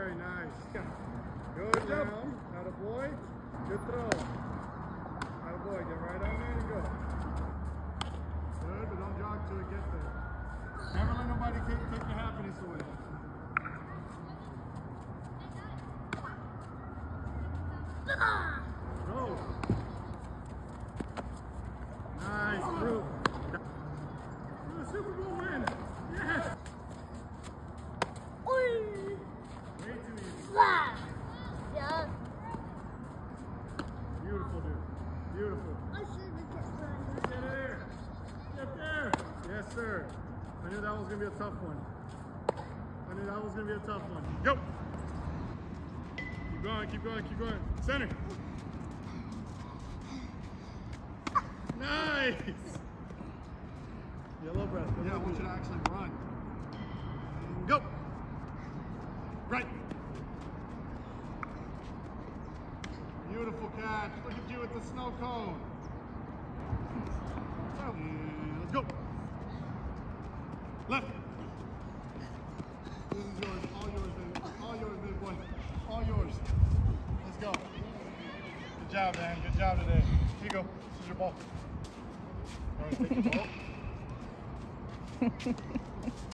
Very nice. Good down. Attaboy. Good throw. Attaboy. Get right on there and go. Good, but don't jog till it gets there. Never let nobody take your happiness away. Go. Nice, Drew. You're a Super Bowl win. Yes. Way too easy. Yeah. Beautiful, dude. Beautiful. I should have kept running. Get there. Get there. Yes, sir. I knew that was going to be a tough one. I knew that was going to be a tough one. Go. Keep going, keep going, keep going. Center. Nice. Yellow breath. Yeah, I want you to actually run. Go. Right. Beautiful catch. Look at you with the snow cone. And let's go. Left. This is yours. All yours, baby. All yours, big boy. All yours. Let's go. Good job, man. Good job today. Here you go. This is your ball. All right, take your ball.